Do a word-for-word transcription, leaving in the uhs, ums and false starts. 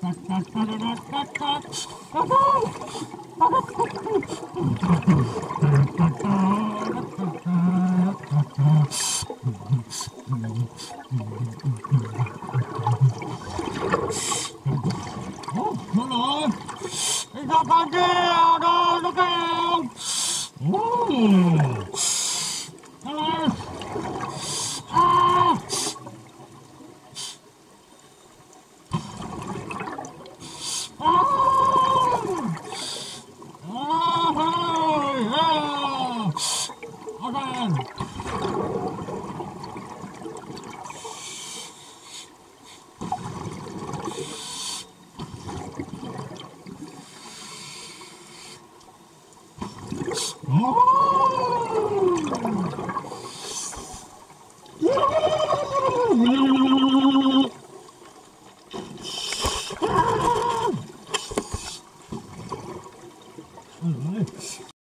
Hello. Is that my dear? No, look out. Ooh. Hello. Ah. Ah. Ah. Yeah. Okay. Oh.